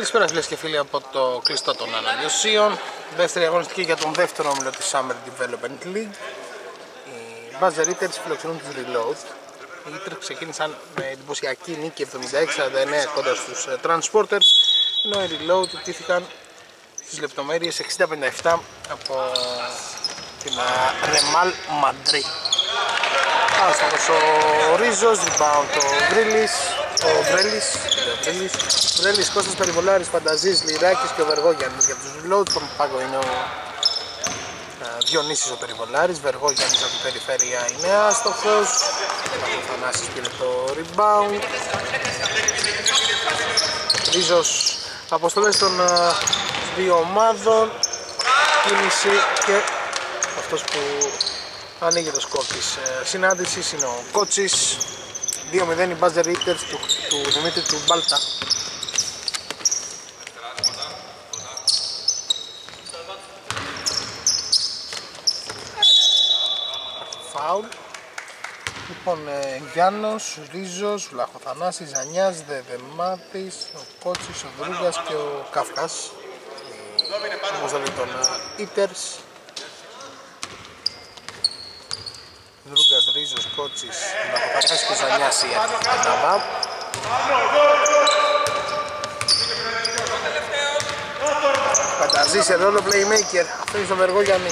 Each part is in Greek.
Καλησπέρα φίλες και φίλοι από το κλειστό των αναλυωσίων. Δεύτερη αγωνιστική για τον δεύτερο όμιλο της Summer Development League. Οι Buzzer Eaters φιλοξενούν τους Reload. Οι Eaters ξεκίνησαν με εντυπωσιακή νίκη 76-49 κοντά στους Transporters, ενώ οι Reload τύχηκαν στις λεπτομέρειες 60-57 από την Real Madrid. Άστοχος ο Ρίζος, rebound ο Βρέλης, Κώστας Περιβολάρης, Φανταζής, Λιράκης και ο Βεργόγιαννης για τους Reload. Στον πάγκο είναι ο Διονύσης ο Περιβολάρης, Βεργόγιαννης από την περιφέρεια είναι άστοχος. Ο Θανάσης πήρε το rebound. Ρίζος, αποστολές των δύο ομάδων, κίνηση και αυτός που ανοίγει το σκορ της συνάντησης είναι ο Κότσης. 2-0 οι Buzzer Eaters του Δημήτρη του Μπάλτα. Φάουλ. Λοιπόν, Γιάννος, Ρίζος, Βλαχοθανάσης, Ζανιάς, Δεδεμάτης, ο Κότσης, ο Δρούγκας και ο Κάφκας. Όπως θα λέει τον Eaters. Δρούγκας, Ρίζος, Κότσης, Βλαχοθανάσης και Ζανιάς η Ανταβά. Φανταζής σε ρόλο playmaker, αυτό είναι στο Βεργόγιαννη.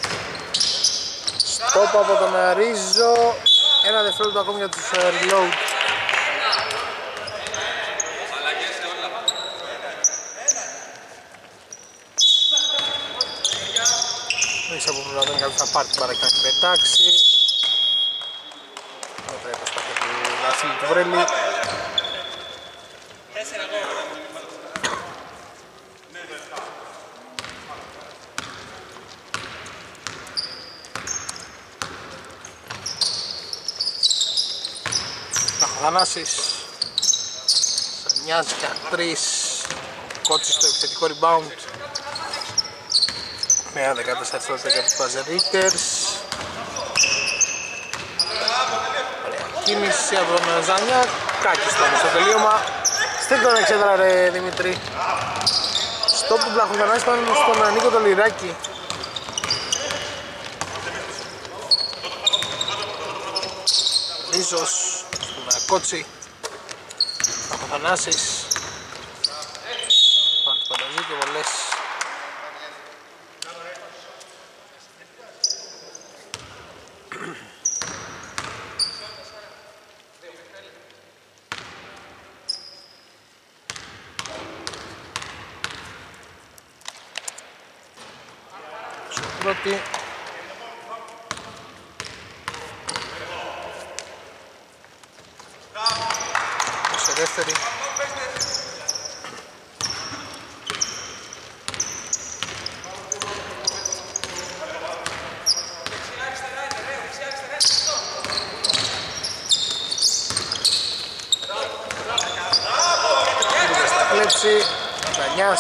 Στόπ από τον Ρίζο, ένα δευτερόλεπτο ακόμη για τους Reload. Μέσα από προλαβαίνει κάποιος θα πάρει την μπάρα και να την πετάξει. Μέτρα η προσπάθεια του Βασίλη του Βρέλη. Θανάσης, Σανιάς για 3, Κότσης στο επιθετικό rebound. Με 14 για τους Buzzer Eaters. Ωραία κίνηση από τον Ζανιά, Κάκης τώρα στο τελείωμα. Στείλ τον εξέδρα ρε Δημήτρη. Στόπ του Βλαχοθανάση ήταν στον Νίκο τον Λιράκη. Ρίζος στον Κότσι. Βλαχοθανάσης. Πάλι του Πανταζή και βολές. Πρώτη. Σε δεύτερη. Στα κλέψη, Ζανιάς.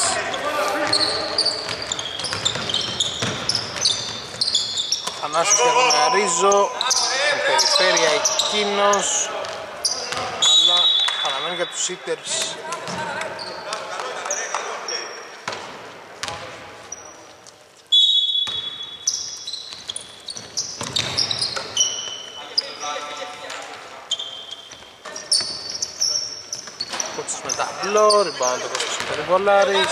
Θανάσης για τον Ρίζο, στην περιφέρεια εκείνος, αλλά παραμένει για τους Eaters. Κότσος με ταμπλό, rebound το Κώστας ο Περιβολάρης.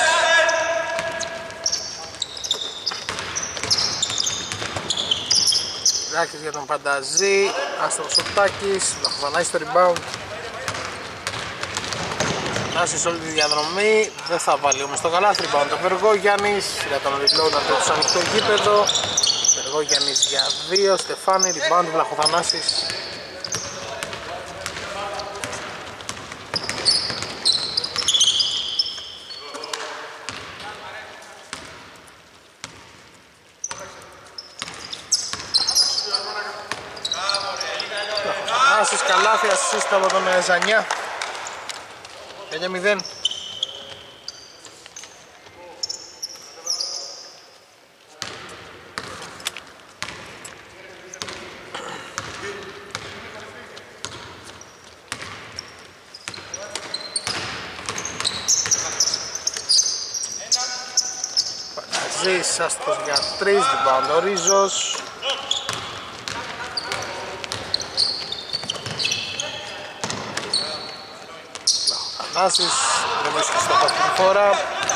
Ράκης για τον Πανταζή, άστοχος ο Τάκης, Βλαχοθανάσης στο rebound. Νάσης όλη τη διαδρομή, δεν θα βάλει όμως το καλάθι, rebound το Βεργόγιαννης, για τον Reload από το ανοιχτό γήπεδο. Βεργόγιαννης για 2, Στεφάνη, rebound του Βλαχοθανάσης. Καλάθι assist από τον Ζανιά. 9-0. Πανταζής, άστοχος για 3, rebound ο Ρίζος. Θανάσης, δεν βρίσκει στο αυτή τη φορά.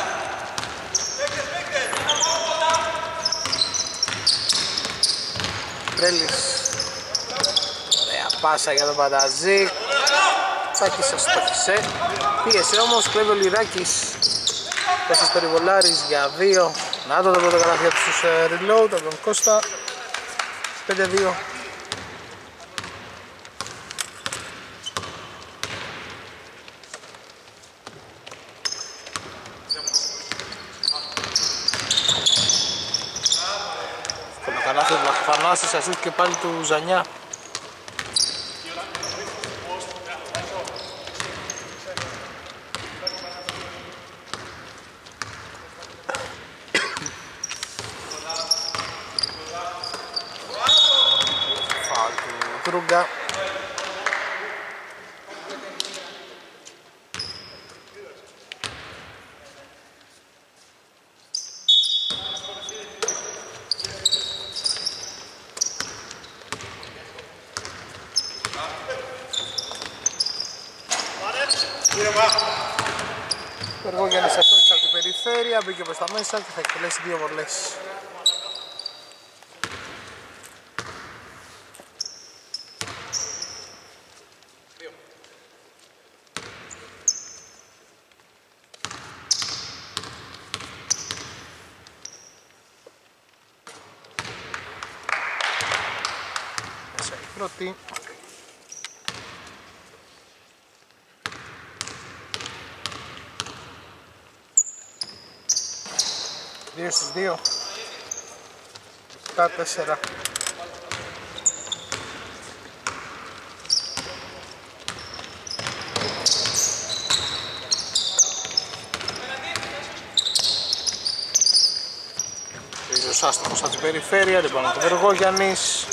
Βρέλης, ωραία πάσα για τον Πανταζή. Τάκης αστόχησε, πίεσε όμως, κλέβει ο Λιράκης. Κώστας Περιβολάρης για 2. Να το πρώτο καλάθι από τους reload από τον Κώστα. 5-2. Το καλάθι του Θανάσης, ασίστ και πάλι του Ζανιά. Τρούγκα. Ο Εργόγιαννης αστόχησε από την περιφέρεια, μπήκε προς τα μέσα και θα εκτελέσει 2 βολές. Πρώτη. 2 στις 2. 7-4. Ρίζος άστοχος από την περιφέρεια, λοιπόν το Βεργόγιαννης.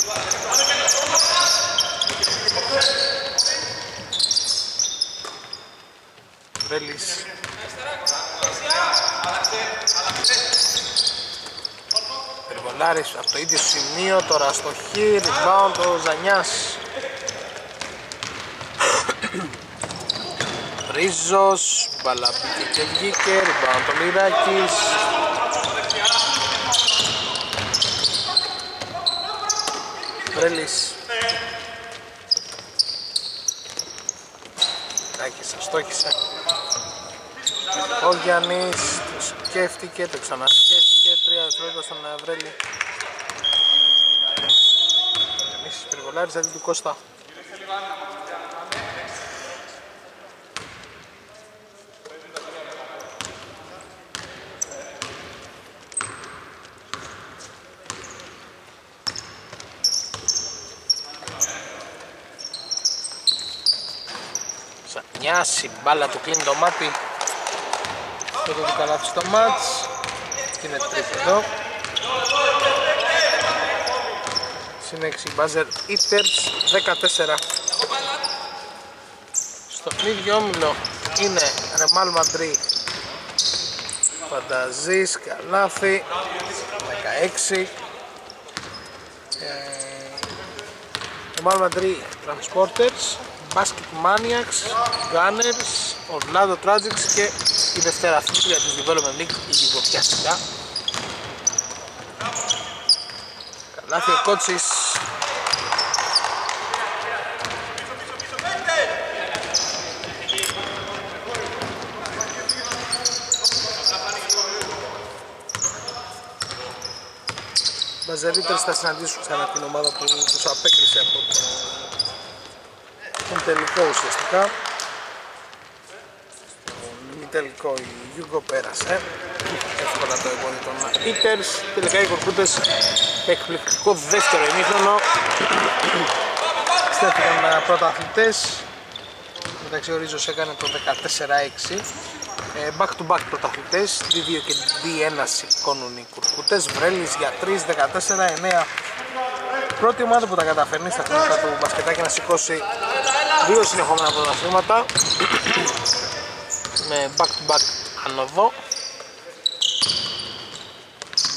Βρέλης. Περιβολάρης από το ίδιο σημείο, τώρα στο χ, rebound ο Ζανιάς. Ρίζος, μπάλα μπήκε και βγήκε, rebound ο Λιράκης. Βρέλης. Λιράκης αστόχησε. Ο Γιάννης το σκέφτηκε, το ξανασκέφτηκε, 3 δευτερόλεπτα στον Βρέλη. Γιάννης Περιβολάρης αντί του Κώστα. Σανιάς, η μπάλα του κλείνει το μάτι. Πρώτο του καλάθι στο μάτς και είναι τρίποντο. Συν 6 buzzer eaters, 14. Στον ίδιο όμιλο είναι Ρεμάλ Μαντρί, Φανταζής, καλάθι, 16. Ρεμάλ Μαντρί, Transporters, Basket Maniacs, Gunners, Orlando Tragics και η δευτέρα αθλήτρια της Development League, η Γιουγκοπιαστικά. Καλάθι ο Κότσης. Μπαζερίτες θα συναντήσουν ξανά την ομάδα που τους απέκλεισε από τον τελικό ουσιαστικά. Τελικό η Γιούγκο πέρασε εύκολα το εγγόνι των Eaters. Τελικά οι Κορκούτες εκπληκτικό δεύτερο ημίχρονο. Στέφηκαν πρώτα αθλητές. μεταξύ ο Ρίζος έκανε το 14-6. Back to back πρωταθλητές, D2 και D1 σηκώνουν οι Κουρκούτες. Βρέλης για 3, 14-9. Πρώτη ομάδα που τα καταφέρνει στα χρονικά του μπασκετάκι να σηκώσει 2 συνεχόμενα πρωταθλήματα με back to back ανωδό.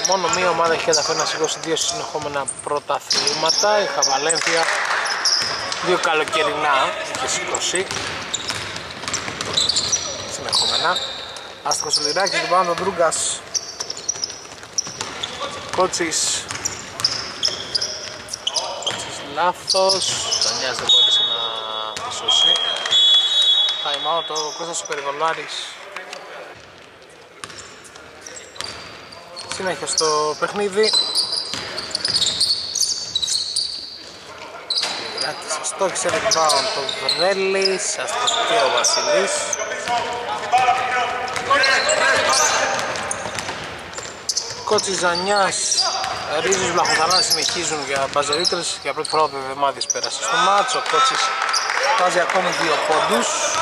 Μόνο μία ομάδα έχει καταφέρει να σηκώσει 2 συνεχόμενα πρωταθλήματα. Η Βαλένθια 2 καλοκαιρινά είχε σηκώσει συνεχόμενα. Άστοχος ο Λιράκης, την πάνω τον Ντρούγκας. Κότσις λάθος, Ζανιάς δεν μπόρεσε να σώσει. Time out ο Κώστας ο Περιβολάρης. Συνέχεια στο παιχνίδι. Λιράκης αστόχησε rebound το Βρέλης, άστοχος και ο Βασιλής. Κότσις, Ζανιάς, Ρίζος, Βλαχοθανάς συνεχίζουν για μπαζερίτρες. Για πρώτη φορά ο Βεβεμάδης πέρασε στο μάτς. Ο Κότσις βάζει ακόμη 2 πόντους.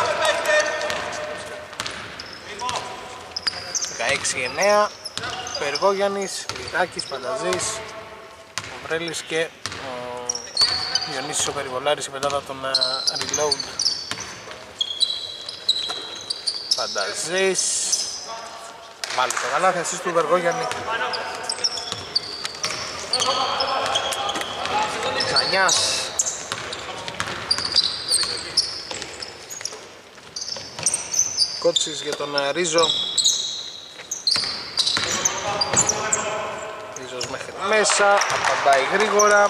16-9. Περγόγιαννης, Λιράκης, Πανταζής, ο Βρέλης και ο Διονύσης ο Περιβολάρης, η πεντάδα των reload. Πανταζής, βάλει το καλάθι, ασίστ του Περγόγιαννη. Ζανιάς, Κότσις για τον Ρίζο. Ρίζος μέχρι μέσα, απαντάει γρήγορα.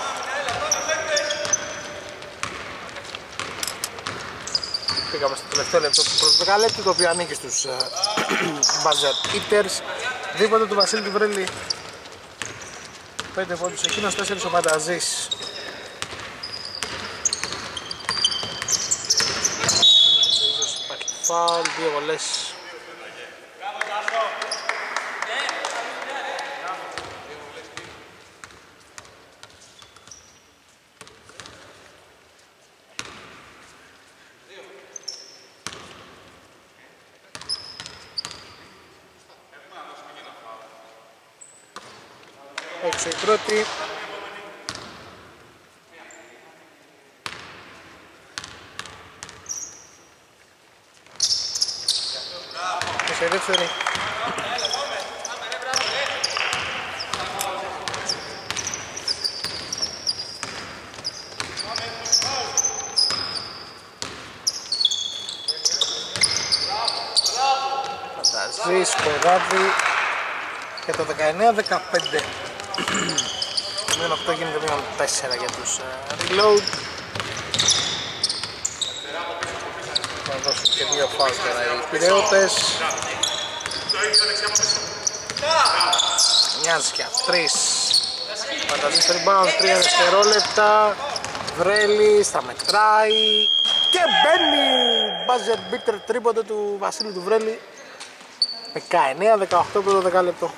Πήγαμε στο τελευταίο λεπτό του πρώτου δεκαλέπτου, το οποίο ανήκει στους buzzer eaters. Δίποτε του Βασίλη του Βρέλη, 5 πόντους εκείνος, 4 ο Πανταζής. Υπάρχει φάουλ, 2 βολές. Έξω η πρώτη. Και σε δεύτερη. Φανταζής, Κοράδη και το 19-15. Το μείον 8 γίνεται μείον 4 για τους reload. Θα δώσουν και 2 φάουλ τώρα οι Πειραιώτες. Μοιάζει για 3. Φανταζής rebound, 3 δευτερόλεπτα. Βρέλης, θα μετράει και μπαίνει! Buzzer beater, τρίποντο του Βασίλη του Βρέλη. 19-18 πρώτο δεκάλεπτο.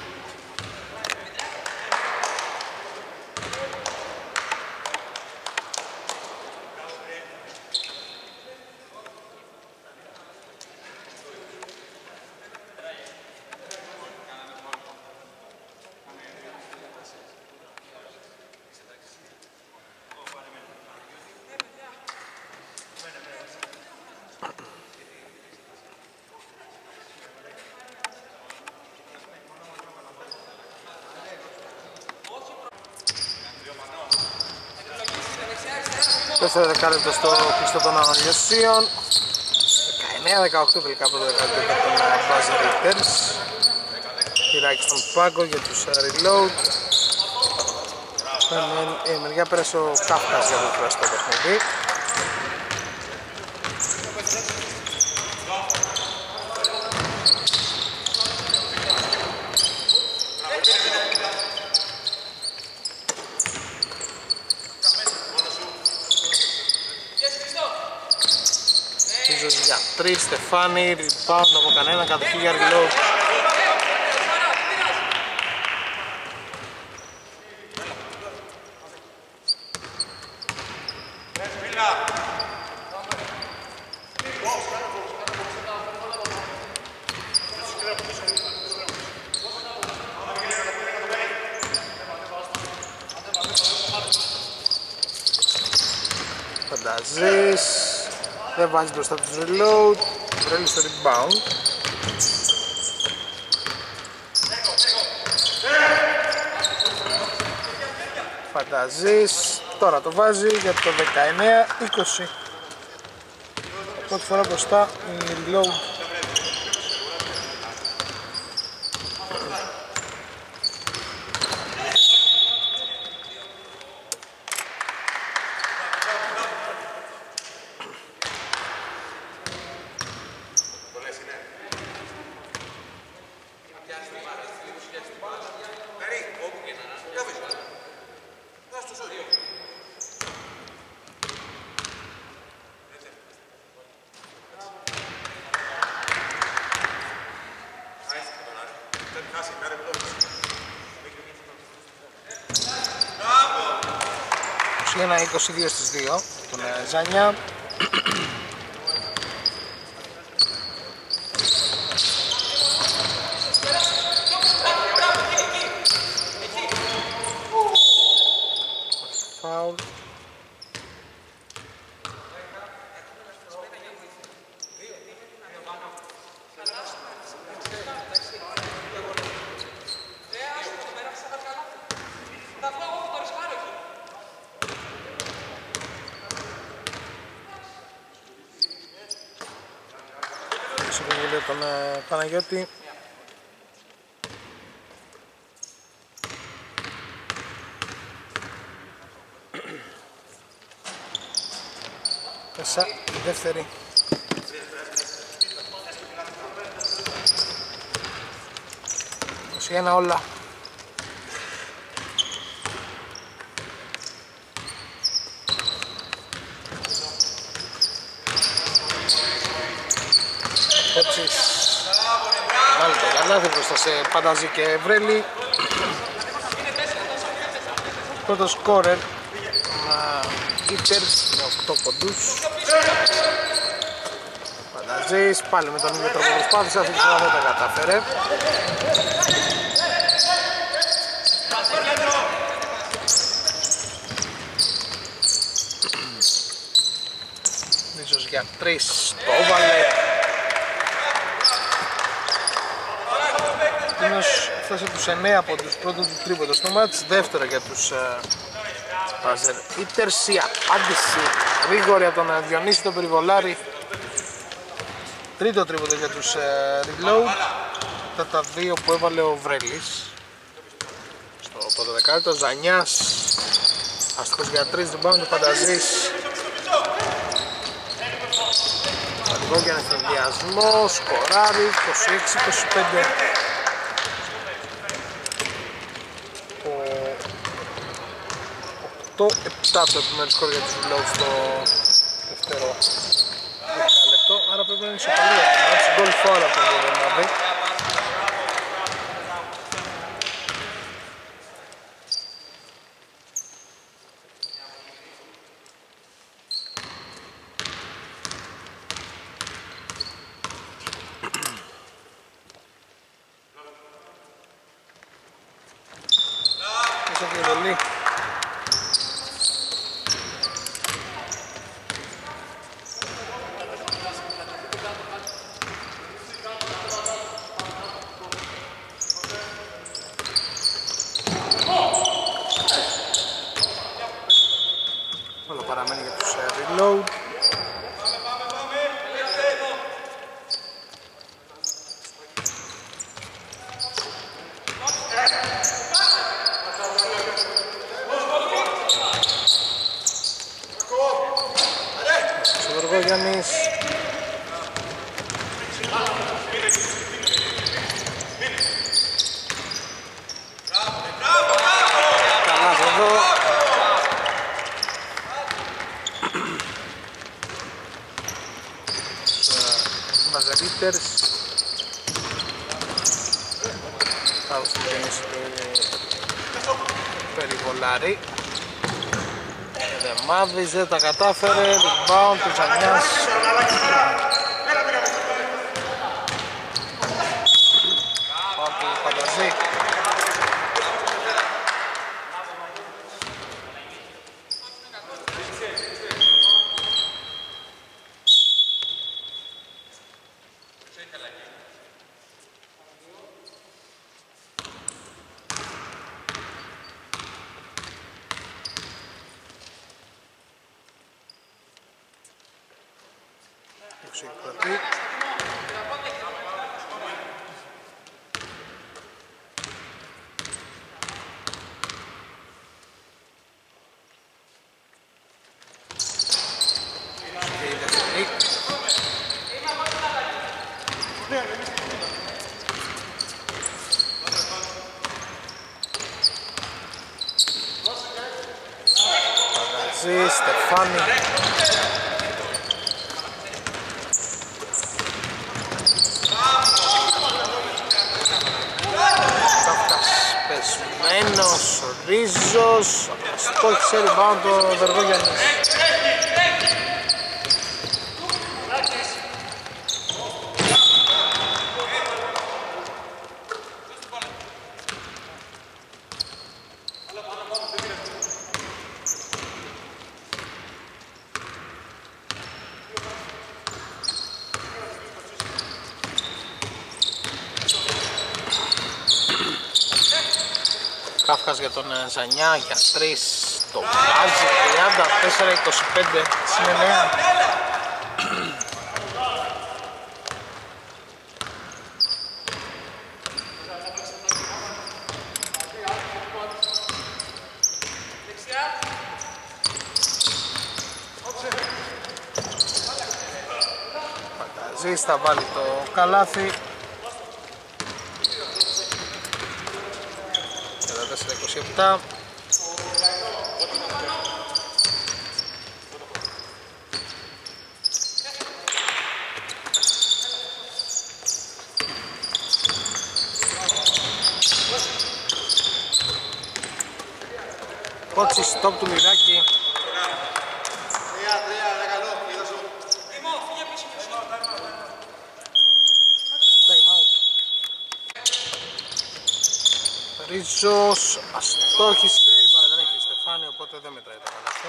Τέσσερα δεκάλεπτο στο κλειστό των αναλυσίων. 19-18 τελικά πρώτο δεκάλεπτο για τον buzzer eaters. Χειράκι στον πάγκο για τους reload. Η μεριά πέρασε ο Κάφκας για το φραστό παιχνίδι. Για 3, Στεφάνη, rebound από κανένα, κατοχή για reload. Φανταζής, δεν βάζει μπροστά τους reload, βρέλει στο rebound. Φανταζής, τώρα το βάζει για το 19-20. Πρώτη φορά μπροστά η Reload. Ένα 22 στις 2 τον Ζάνια. Φάουλ. Τον Παναγιώτη. Μέσα η δεύτερη. Ένα όλα. Κόψεις. Βάλει το καλάθι μπροστά σε Πανταζή και Βρέλη. Πρώτο σκόρερ Ιτέρς με 8 ποντούς. Πανταζής πάλι με τον ίδιο τρόπο προσπάθησε, αυτή τη φορά δεν τα κατάφερε. Ίσως για 3 το έβαλε. Εκείνος φτάσε τους 9 από τους πρώτους του τρίποντο στο μάτς, δεύτερο για τους Μπάζερ Ιτέρς. Η απάντηση γρήγορη από τον Διονύση τον Περιβολάρη. Τρίτο τρίποντο για τους Reload, τα δύο που έβαλε ο Βρέλης. Στο πρώτο δεκάλεπτο, Ζανιάς αστικός για 3, rebound του Φανταζής. Πατικό για ευθυνδιασμό, σκοράρι, 26-25. 8-7 το επιμέρους σκορ για τους Reload στο δεύτερο δεκάλεπτο. Άρα πρέπει να είναι ισοπαλία το μάτς, γκολ φόρα από τον Γερονάδη. Παραμένει για τους Reload. Σοδοργόγιαννης. Καλά εδώ. Μαζερίτερς. Θα δώσει την γεννήση του Περιβολάρη. Δεμάδης δεν τα κατάφερε, rebound του Ζανιάς. Πάω του Φανταζή. έξω εκπλατή. Και η δεύτερη. Παγαζής, Στεφάνη. Πεσμένος, Ρίζος, στόχισε rebound το Βεργόγιαννης. Κάφκας για τον Ζανιά για 3, το βάζει 34-25, είναι 9. Παγκαζής θα βάλει το καλάθι. 27. Κότσις, stop του Μιράκη. Ρίζος αστόχησε, η μπάλα δεν έχει Στεφάνη, οπότε δεν μετράει το καλάθι.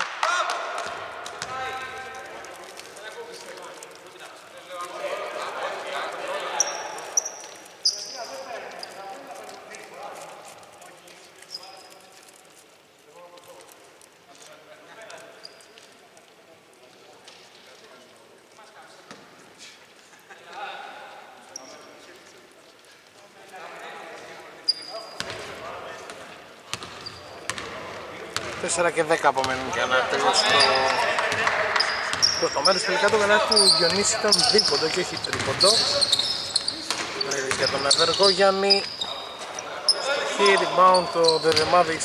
Τέσσερα και 10 απομένουν για να τελειώσει το πρώτο μέρος. Τελικά το γαλάτι του Διονύση ήταν δίποντο και όχι τρίποντο. Για τον Βεργόγιαννη. Έχει rebound το Δεδεμάδης.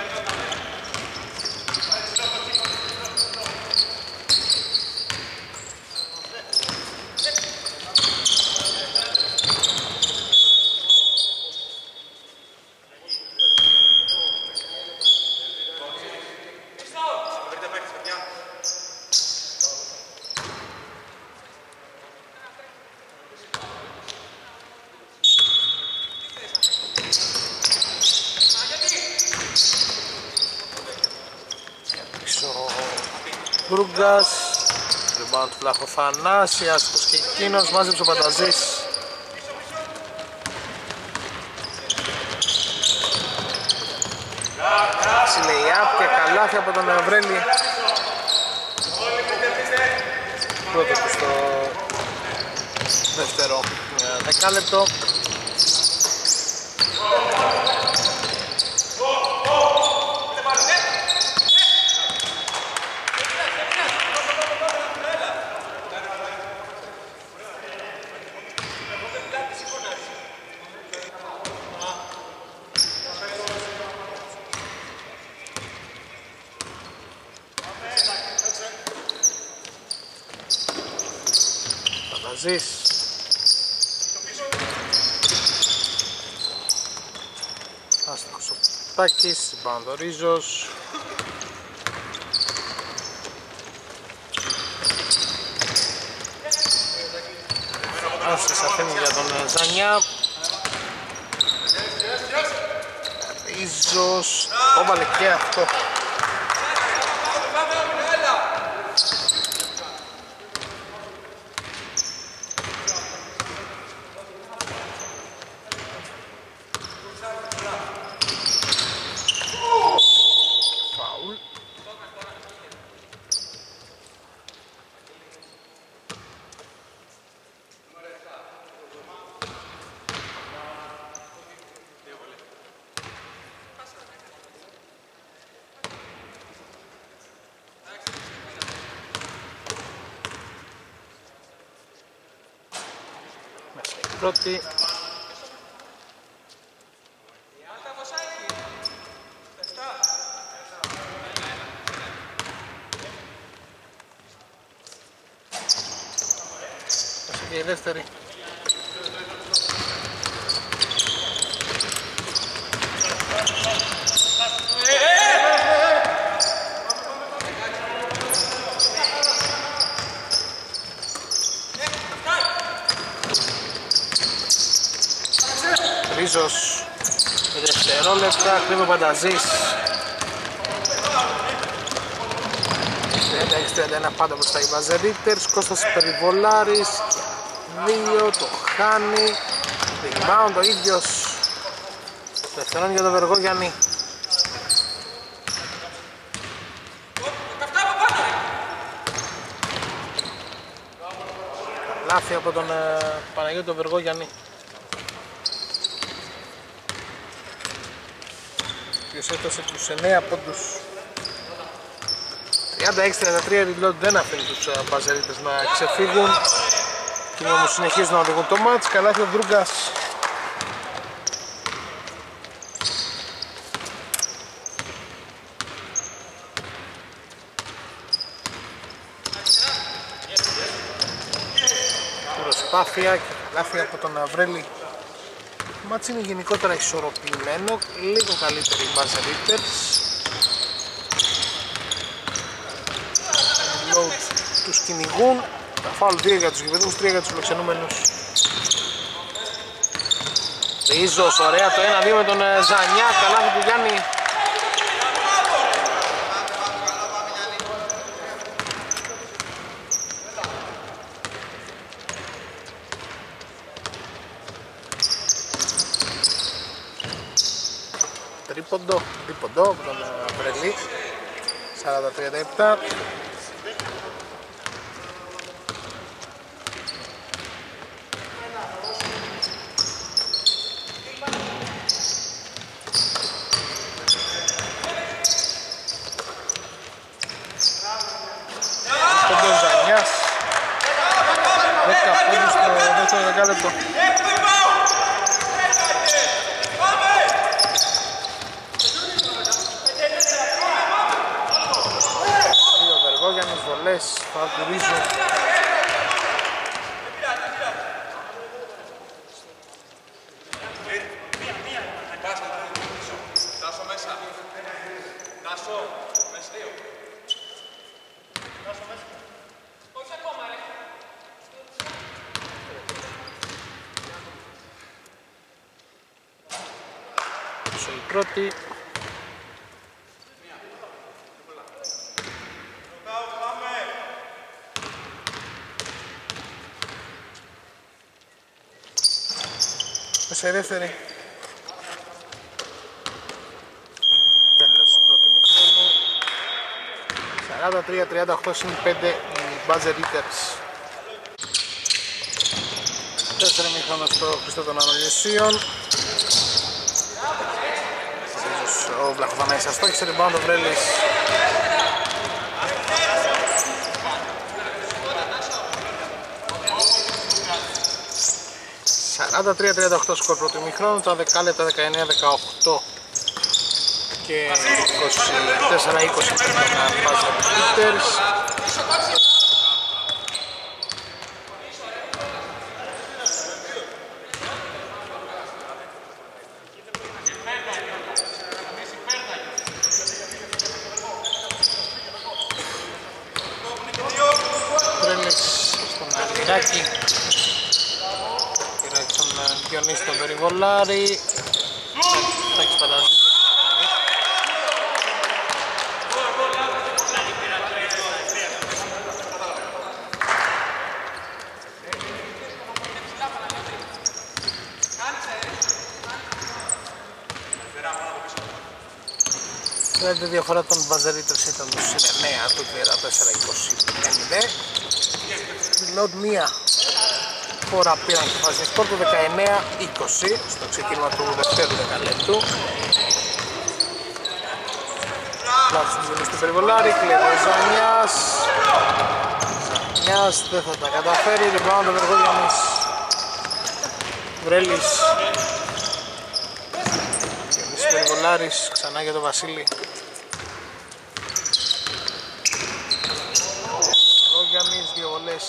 Γκρούγκας, rebound του Βλαχοφανάσιας, πως και εκείνος μάζεψε ο Πανταζής. Λεϊάπ και καλάθι από τον Ευρέλη. Πρώτο του στο δεύτερο δεκάλεπτο. Άστοχος ο Τάκης, rebound ο Ρίζος. Άσχης αφήνει για τον Ζανιά. Ρίζος, το έβαλε και αυτό. πρώτη. Και η δεύτερη. Ρίζος με δευτερόλεπτα, κρύβει ο Πανταζής. 36-31 πάντα μπροστά οι Μπαζερίτες. Κώστας Περιβολάρης, 2, το χάνει. Rebound ο ίδιος. Δευτερόν για τον Βεργόγιαννη. Λάθη από τον Παναγιώτη τον Βεργόγιαννη. Ποιος έφτασε τους 9 πόντους. 36-33 reload δεν αφήνει τους Μπαζερίτες να ξεφύγουν. Και όμως συνεχίζουν να οδηγούν το μάτς. Καλάθι ο Δρούγκας. Προσπάθεια και καλάθι από τον Αβρέλη. Το μάτς είναι γενικότερα ισορροπημένο, λίγο καλύτεροι οι Μπαζερίτες. Reload τους κυνηγούν. Τα φάουλ 2 για τους γηπεδούς, 3 για τους φιλοξενούμενους. Ρίζος, ωραία το 1-2 με τον Ζανιά, καλάθι του Γιάννη. Τρίποντο από τον Βρελή. 40-37. Η πρώτη. Σε δεύτερη. Τέλος πρώτη μικρόνο. 43-38 συν 5 οι Buzzer Eaters. Δεύτερη μικρόνο στο Χριστό των Ανολυσίων. Ο Βλαχοφανάκης αστόχησε, rebound ο Βρέλης. Σαράντα 33-38 σκορ πρώτου ημιχρόνου, τα δεκάλεπτα 19-18 και 24-20 με τον Buzzer Eaters. Πήρε τον Διονύση τον Περιβολάρη. Θα έχει Πανταζής. Η διαφορά των Μπαζερίτες ήταν το συν 9 του 34-25. Reload μία φορά πήραν τη φάση σκορ του 19-20 στο ξεκίνημα του δευτέρου δεκαλέπτου. Λάθος του Ζωνής του Περιβολάρη, κλέβει ο Ζανιάς. Ζανιάς δεν θα τα καταφέρει, rebound ο Βεργόγιαννης. Βρέλης. Διονύσης Περιβολάρης, ξανά για τον Βασίλη. Ρόγιαννης, 2 βολές.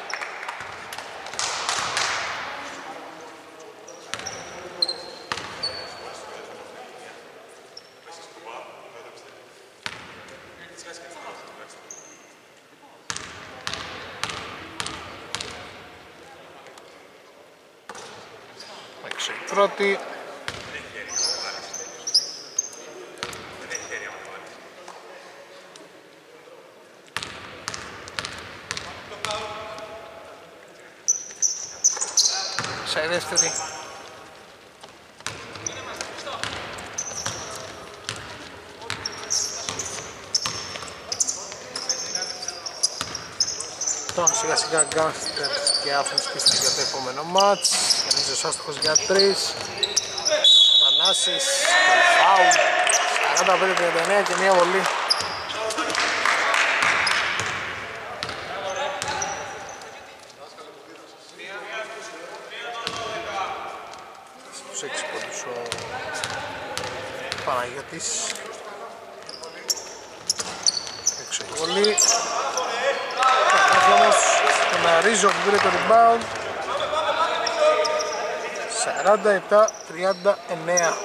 Έξω η πρώτη. Σε δεύτερη. Τώρα σιγά σιγά Γκάνστερς και Άθενς πίστη για το επόμενο μάτς. Γιαννίζος άστοχος για 3. Θανάσης, φάουλ. 45-39 και μία βολή. Στους 6 πόντους ο Παναγιώτης. Έξω η βολή. Όμως τον Αρίζο που πήρε το rebound. 47-39.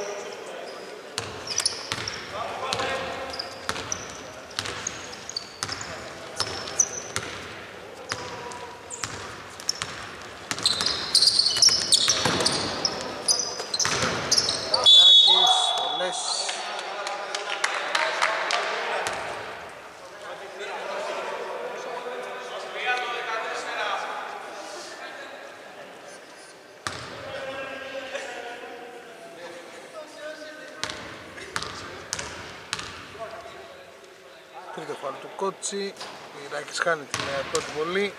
Τρίτο φάουλ του Κότσι. Ο Ιράκης χάνει την πρώτη βολή.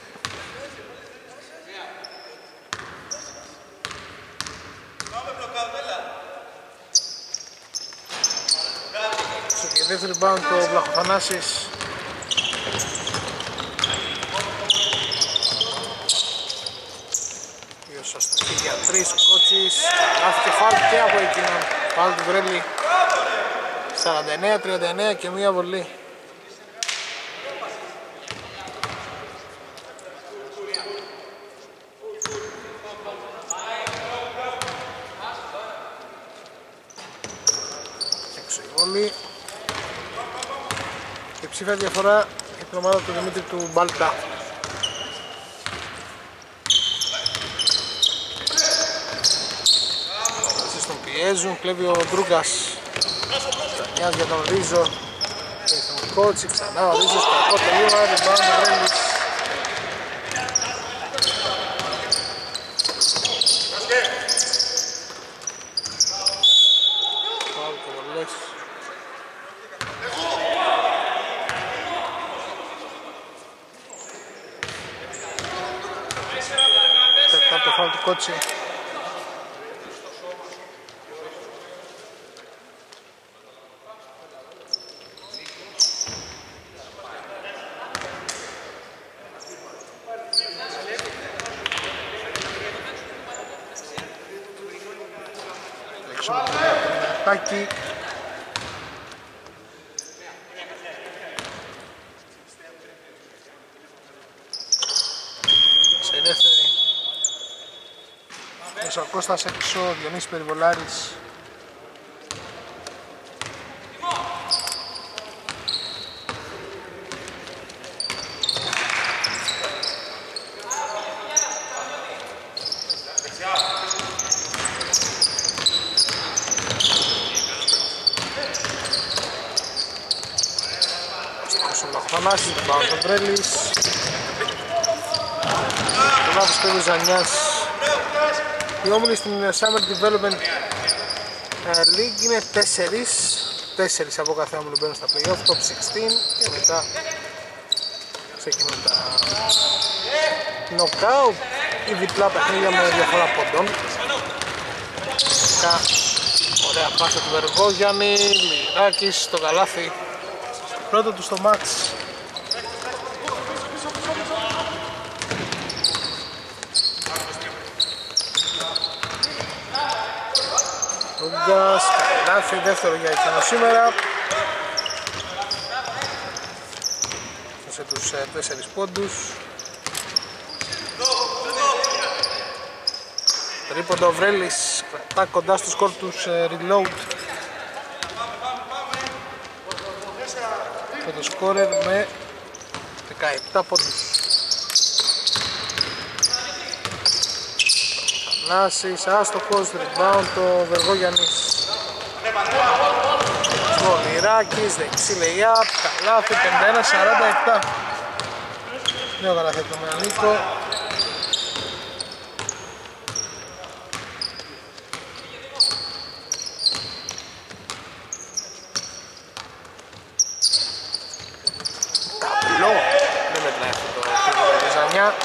Στο δεύτερο rebound το Βλαχοθανάσης. Ποιος αστοχή για 3 ο Κότσης. Λάθη και φάουλ και από εκείνον. Φάουλ του Βρέλη. 49-39 και μία βολή. Και ψήφια διαφορά για την ομάδα του Δημήτρη του Μπάλτα. Εσείς τον πιέζουν, κλέβει ο Ντρούγκας. Τανιάς για τον Ρίζο και τον Κότσι, ξανά ο Ρίζος, κακό τελείωμα, rebound ο Βρέλης. Κότσι. Έξω με το Τάκη. Σε δεύτερη. Ο Κώστας έξω, Διονύσης Περιβολάρης. Ο Λαχθανάσης, τον πάω τον Βρέλης. Τον λάθος παιδί Ζανιάς. Οι όμιλοι στην Summer Development League είναι 4 από κάθε όμιλο μπαίνουν στα play-off, top 16 και μετά ξεκινούν τα knockout ή διπλά παιχνίδια με διαφορά πόντων. Ωραία πάσα του Βεργόγιαννη, Λιράκης στο καλάθι, πρώτο του στο μάτς. Λούγκας, καλάθι, δεύτερο για εκείνο σήμερα. Σε τους 4 πόντους. Τρίποντο ο Βρέλης, κρατά κοντά στο σκορ τους Reload. Και το σκόρερ με 17 πόντους. Θανάσης, άστοχος, rebound το Βεργόγιαννης. Βολιράκης, δεξί lay-up, καλάθι, 51-47. Νέο καλάθι από τον Μελανίκο. Καπλό, δεν μετράει αυτό το πίγωρο της Ζανιά.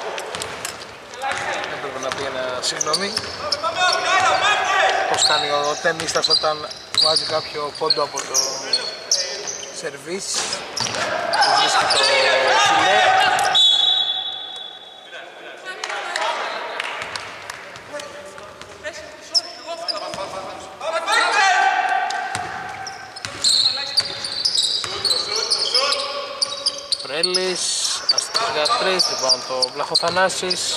Έπρεπε να πει ένα συγγνώμη. Πώς κάνει ο ταινίστας όταν βάζει κάποιο πόντο από το σερβίς. Βρίσκει το φιλέ. Βρέλης, αστικός για 3, λοιπόν το Βλαχοθανάσης.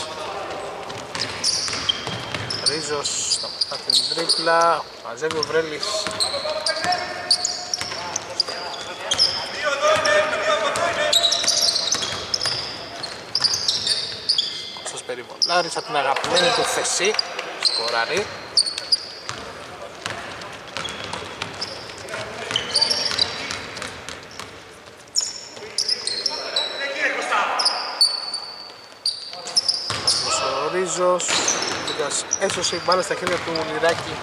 Ρίζος σταματά την τρίπλα, μαζεύει ο Βρέλης. Κώστας Περιβολάρης από την αγαπημένη του Φεσί, σκοράρει. Ο Ρίζος έσωσε η μπάλα στα χέρια του Λιράκη.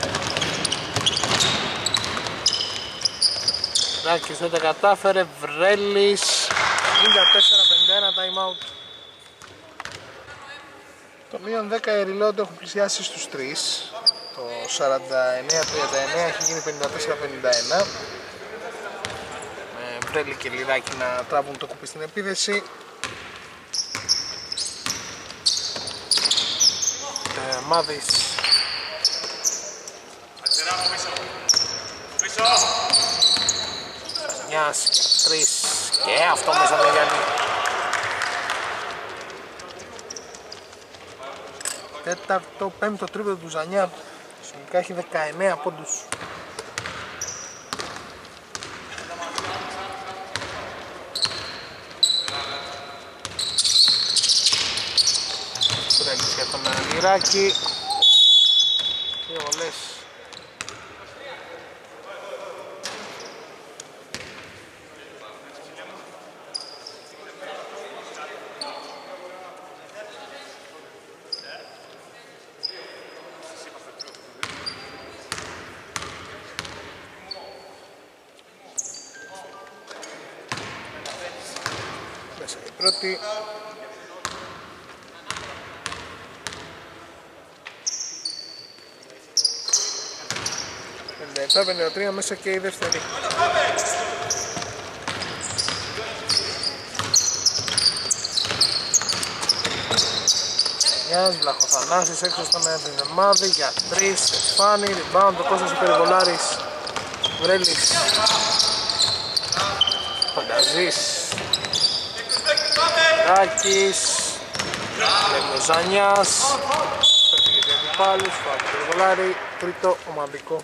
Λιράκης δεν τα κατάφερε, Βρέλης 54-51 time out. Το μείον 10 η Reload έχουν πλησιάσει στους 3. Το 49-39 έχει γίνει 54-51. Με Βρέλη και Λιράκη να τράβουν το κουπί στην επίδεση. Μάδης. Σανιάς και 3 και αυτό μέσα το Γιάννη. Τέταρτο, πέμπτο τρίποντο του Ζανιά. Συνολικά έχει 19 πόντους. Βρέλης για τον Λιράκη. Και βολές. Μέσα η πρώτη. 57-53 μέσα και η δεύτερη. Μιας Βλαχοθανάσης έξω στον Εβδεμάδη για 3, Στεφάνη, rebound ο Κώστας Περιβολάρης. Βρέλης, Φανταζής, Ράκης, Λεμοζανιάς, πέφτει και αντιπάλους, Περιβολάρη, τρίτο ομαδικό.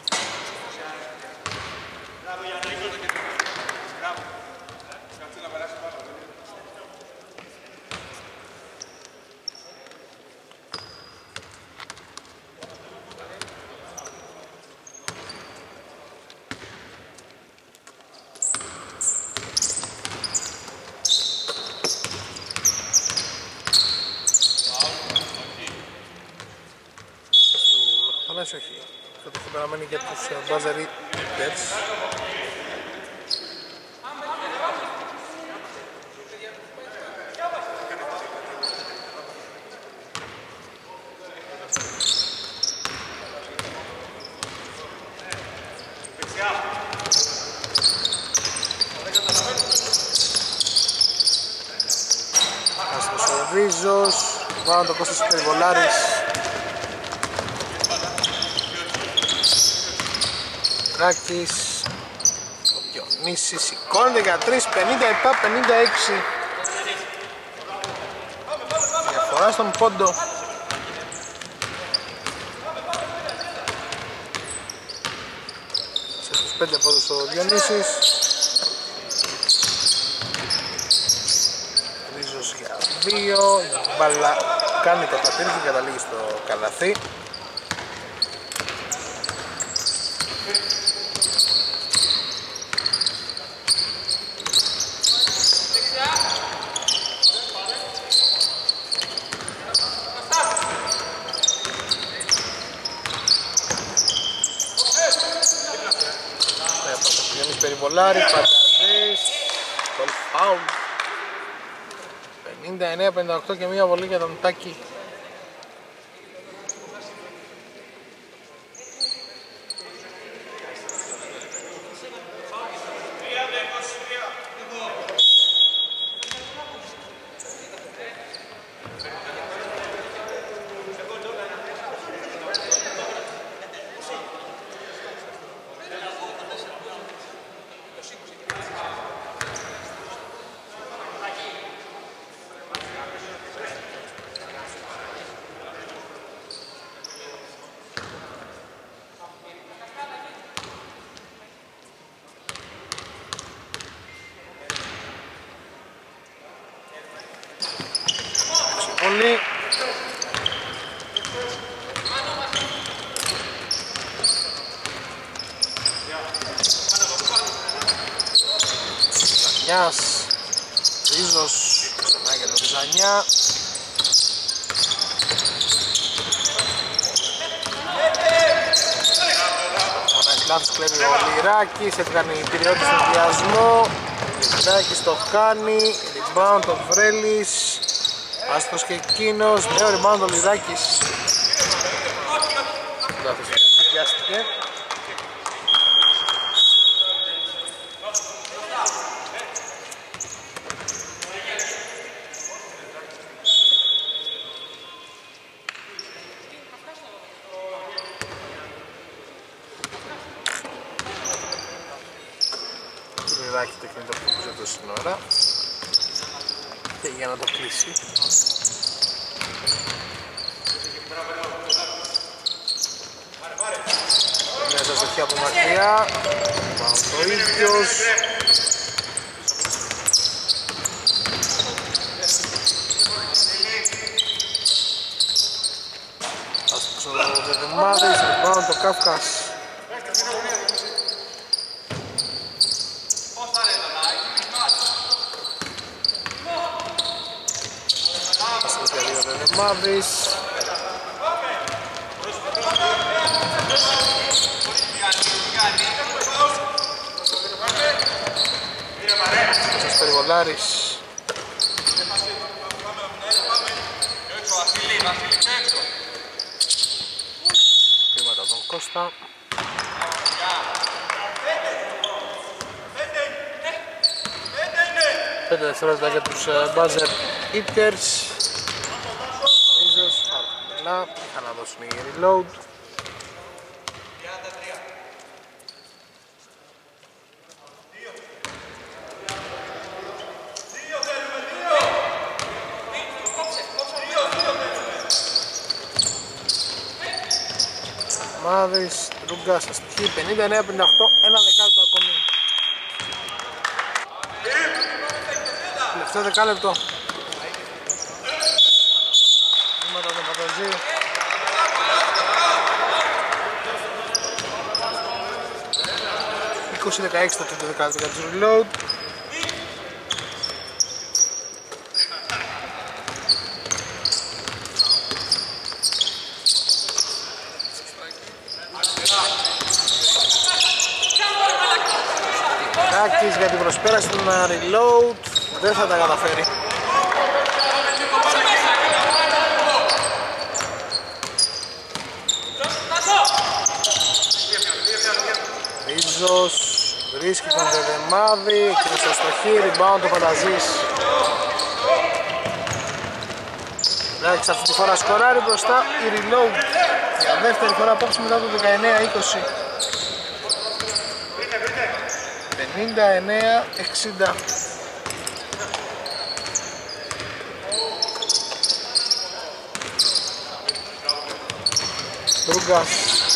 Όχι, θα το παραμένει για τους Buzzer Eaters. Άστος ο Ρίζος, πάνω το Κώστας Περιβολάρης. Ράκης, ο Διονύσης σηκώνει 13, 57-56. Διαφορά στον πόντο. Σε τους 5 πόντους ο Διονύσης. Ρίζος για 2, η μπάλα κάνει το πατήρι και καταλήγει στο καλαθί. Περιβολάρη, Πανταζής, γκολ φάουλ. 59-58 και μία βολή για τον Τάκη. Πολύ. Ζανιάς, Ρίζος, ξανά για τον Ζανιά. Ο Ναϊσλάβς κλέβει ο Λιράκης, έφυγαν οι πυριώτες στον διασμό. Λιράκης το κάνει, rebound ο Βρέλης. Άστος και εκείνος, νέο rebound ο Λιδάκης. Βιάστηκε. Το Λιδάκη τεχνητό που πούσε το σύνορα. Και για να το κλείσει. Μέσα στοχεία από μακριά. Πάνω το ίδιος. Άστος ο Δεδεμάδης, πάνω το Κάφκας. Μάβης. Σας Περιβολάρης. Βήματα τον Κώστα. 5 δευτερόλεπτα για τους buzzer eaters. Είχαν να δώσουν οι reload. Μάδης, Ρούγκας, αστυχή, 59-58, ένα δεκάλεπτο ακόμη. Τελευταίο δεκάλεπτο. Βήματα τον Πανταζή. Το 16 το τρίτο δεκάλεπτο για τους reload. Τάκης για την προσπέραση του reload. Δεν θα τα καταφέρει. Ρίζος βρίσκει τον Δεδεμάδη, εκείνος στο στοχή, rebound ο Φανταζής. Εντάξει, αυτή τη φορά σκοράρει μπροστά η reload για δεύτερη φορά απόψε μετά το 19-20. 79-60. Ντρούγκας,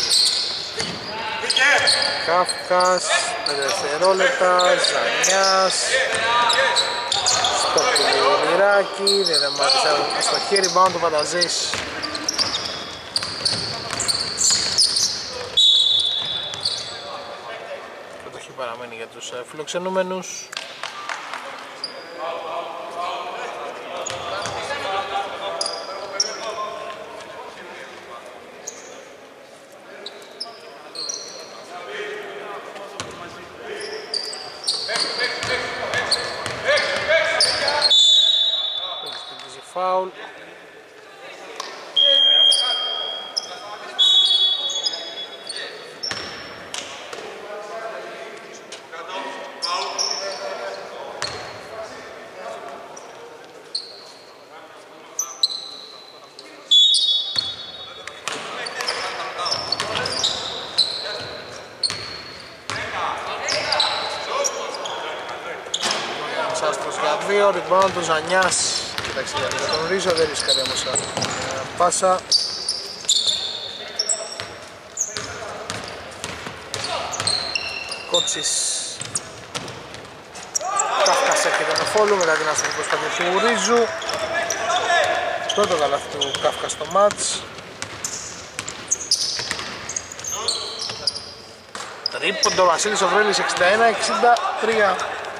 Κάφκας, 5 δευτερόλεπτα, Ζανιάς, στο Κουλιράκι, δεν δεμάτισε στο χέρι, πάνω του Πανταζής. Κατοχή παραμένει για τους φιλοξενούμενους. Φάουλ. Άστρος για 2, rebound του Ζανιάς. Εντάξει, για τον Ρίζο δεν ρίσκαρε όμως πάσα. Κότσις. Κάφκας έρχεται με φόλου μετά την άστοχη προσπάθεια του Ρίζου. Πρώτο καλάθι του Κάφκα στο μάτς. Τρίποντο Βασίλης ο Βρέλης 61-63.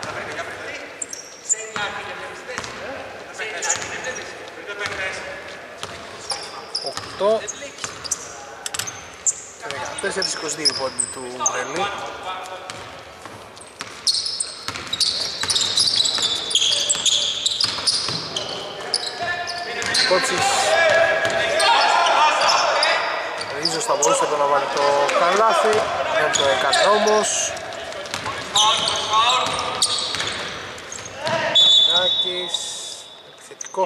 14-22 πόντι του Βρελή. Κότσις. Ρίζος θα μπορούσε να βάλει το καλάθι, δεν το έκανε όμως. Νάκης, επιθετικό.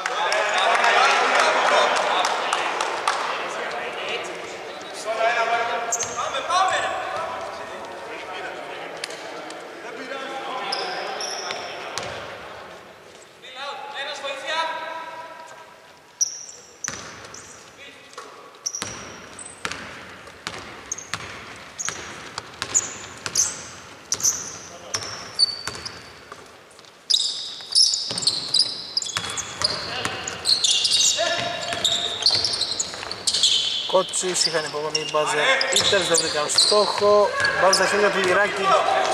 Κότσις, είχαν υπομονή οι μπάζερ ίτερς, δεν βρήκαν στόχο. Μπάζε στα χέρια του Λιράκη.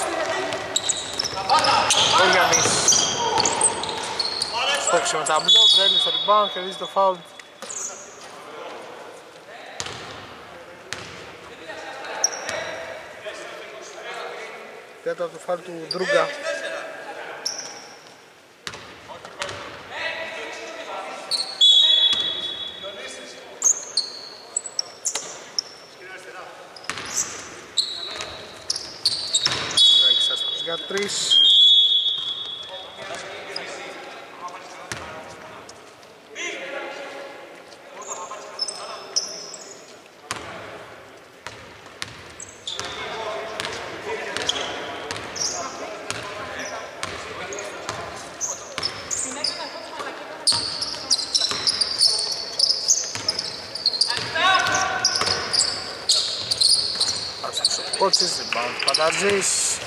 Ο Γιάννης στόχισε με ταμπλό, βρέλει στο rebound, κερδίζει το foul. Τέταρτο foul του Ντρούγκα. Για 3. Κότσις, rebound, Πανταζής.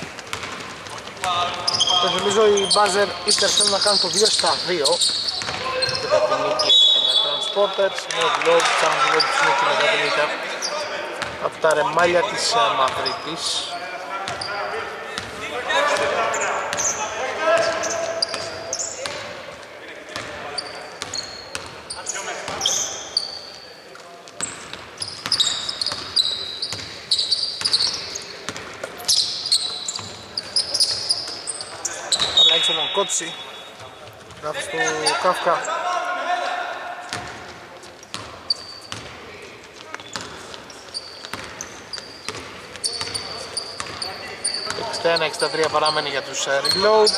Το θυμίζω οι μπάζερ ίτερ θέλουν να κάνουν το 2-2 μετά την νίκη με Transporters, με ο Globe, ψάχνουν τη νίκη μετά την νίκη από τα ρεμάλια της Μαδρίτης. Τον Κότσι, λάθος του Κάφκα. Το 61-63 παραμένει για τους Reload.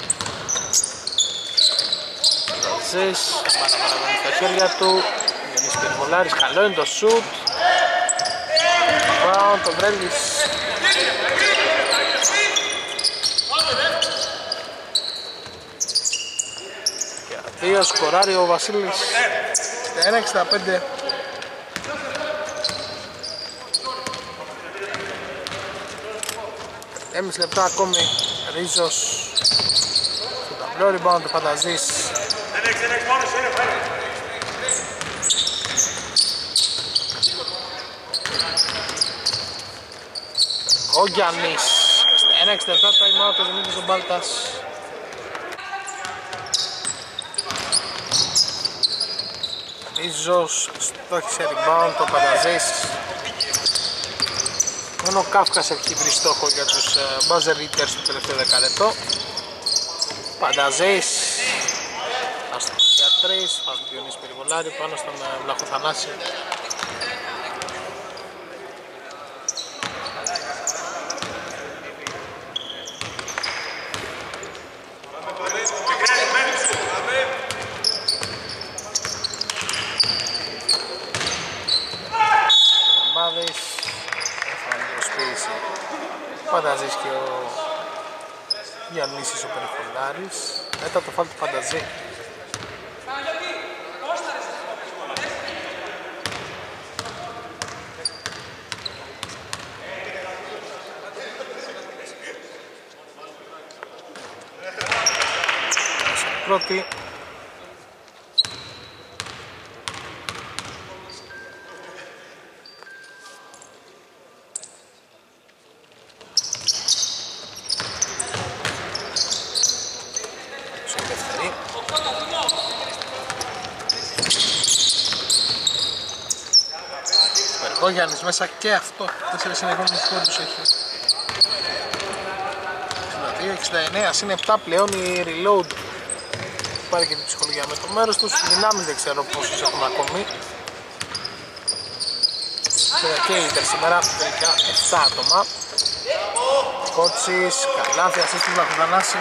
Ζες, παραμένει στα χέρια του. Γιάννης Περιβολάρης, καλό είναι το σουτ. Πάω τον Βρέλης. Και δύο σκοράρει ο Βασίλης. 1-65. Έμιση λεπτά ακόμη. Ρίζος στο ταμπλό, rebound του Φανταζής. Ο Γιάννης. 1-67 time out, ο Δημήτρης ο Μπάλτας. Ρίζος στόχισε rebound, το Φανταζής. Μόνο ο Κάφκας έχει βρει στόχο για τους buzzer beaters στο τελευταίο δεκαλεπτό. Φανταζής αστοχή για 3, φας του Διονύση Περιβολάρη πάνω στον Βλαχοθανάση. Φανταζής και ο Γιαννήσης ο Περιφολάρης. Μετά το φάλ του Φανταζή. Πρώτη. Ο Γιάννης μέσα και αυτό, 4 συνεχόμενους πόντους έχει. 62-69, συν 7 πλέον η reload. Πάρει και την ψυχολογία με το μέρος τους, δυνάμεις δεν ξέρω πόσους έχουν ακόμη. Και η Ιντερ σήμερα, τελικά 7 άτομα. Κότσις, καλάθι, ασίστ του Βλαχοθανάση.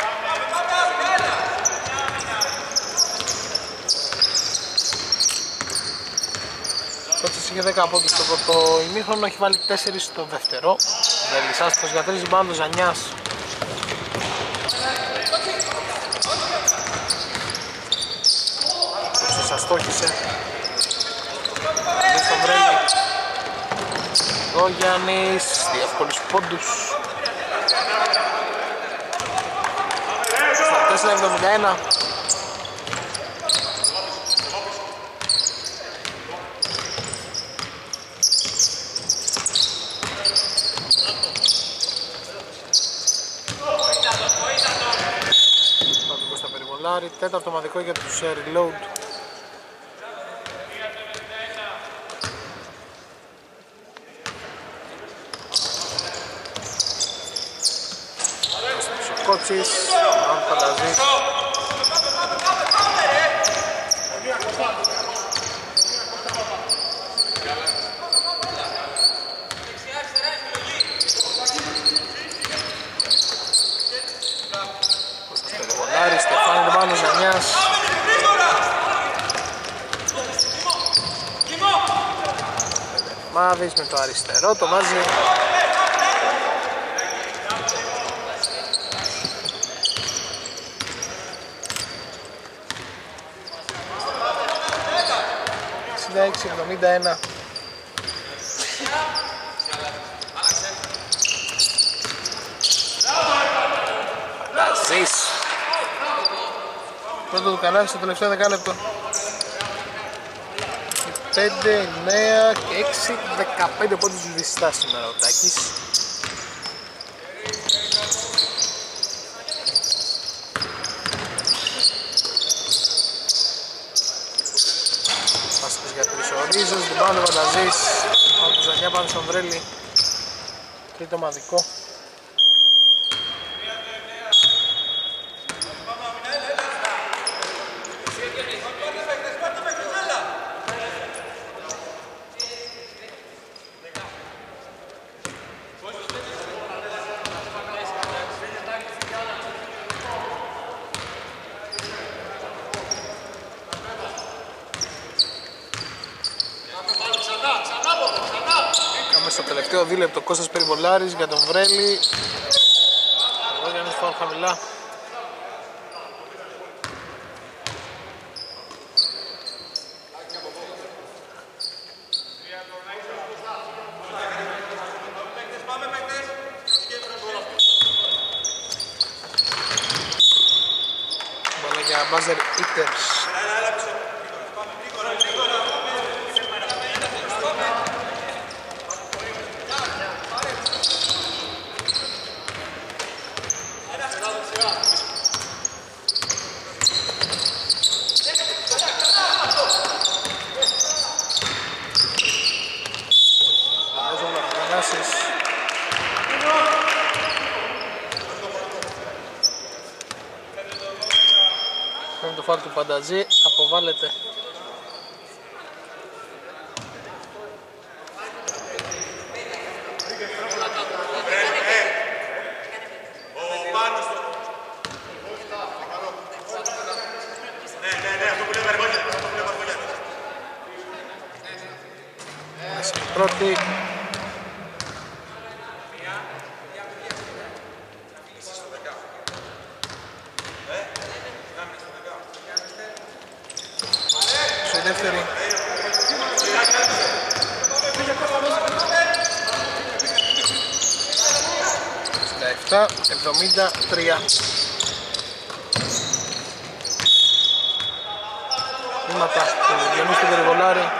Κότσις είχε 10 πόντους στο πρώτο ημίχρονο, έχει βάλει 4 στο δεύτερο. Βελισσάστος για 3 μπάντος, Ζανιάς. Κότσις αστόχησε. Δες τον Βρέλη. Ο Γιάννης, εύκολους πόντους. 4-71. Τέταρτο ομαδικό για τους reload. Κότσις, αν Φανταζής. Μάβης με το αριστερό, το βάζει. Συνέχεια 71. Φανταζής. Πρώτο του κανάλι στο τελευταίο δεκάλεπτο. 5, 9 και 6, 15 πόντους του διστά σήμερα ο Τάκης. Πάσχος για τρεις ο Ρίζος, την πάνω ο Φανταζής, πάνω του Ζανιά, πάνω στον Βρέλη. Τρίτο ομαδικό. τελευταίο δίλεπτο. Κώστας Περιβολάρης για τον Βρέλη. Ο Γιάννης φάουλ χαμηλά. Μπάλα για buzzer beaters. Με το φάουλ του Πανταζή αποβάλλεται. Πρώτη. Σε δεύτερη. 67-73. Βήματα του Διονύση του Περιβολάρη.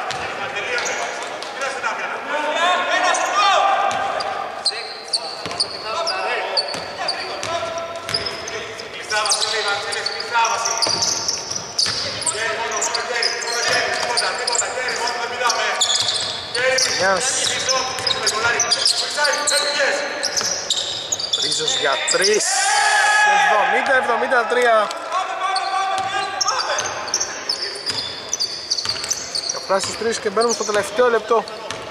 Ρίζος για 3. 70-73. Καπράς 3 και μπαίνουμε στο τελευταίο λεπτό.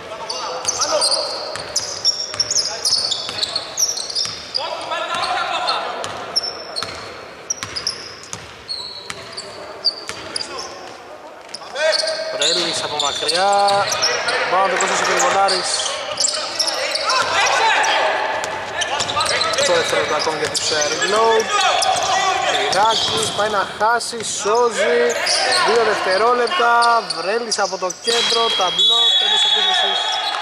Πρέλης από μακριά. Πάνω το Κώστας ο Περιβολάρης. Το δεύτερο ακόμη για τους reload. Πυράκης πάει να χάσει, σώζει. 2 δευτερόλεπτα. Βρέλης από το κέντρο, ταμπλό, τέλος επίθεσης.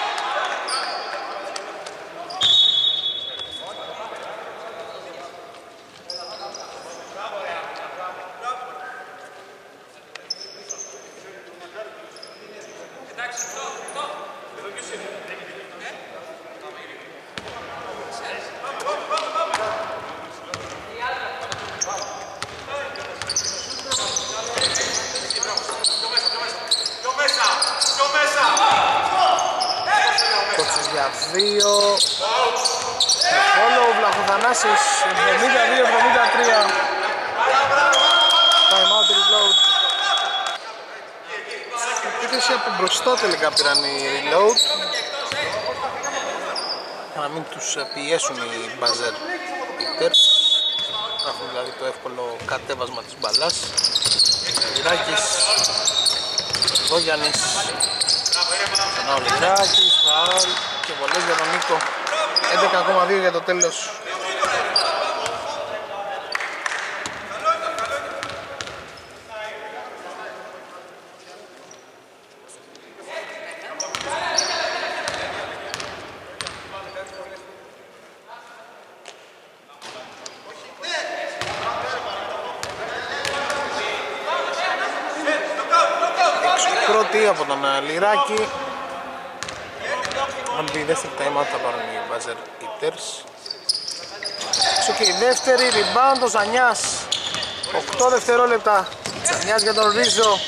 Για 2. Follow Βλαχοθανάσης. 72-73. Time out reload. Επίθεση από μπροστά τελικά πήραν οι reload. Για να μην τους πιέσουν οι buzzer beaters. Έχουν δηλαδή το εύκολο κατέβασμα της μπαλάς. Λιράκης. Δόγιαννης. Ο Λιράκης, φάουλ και βολές για τον Νίκο. 11,2 για το τέλος. Πρώτη από τον Λιράκη. Αν μπει η δεύτερη time out θα πάρουν οι buzzer beaters. Έξω και η δεύτερη, rebound ο Ζανιάς. 8 δευτερόλεπτα. Ζανιάς για τον Ρίζο.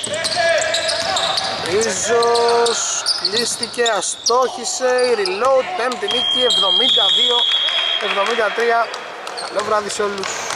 Ρίζος κλείστηκε, αστόχησε, η reload, πέμπτη νίκη, 72-73. Καλό βράδυ σε όλους.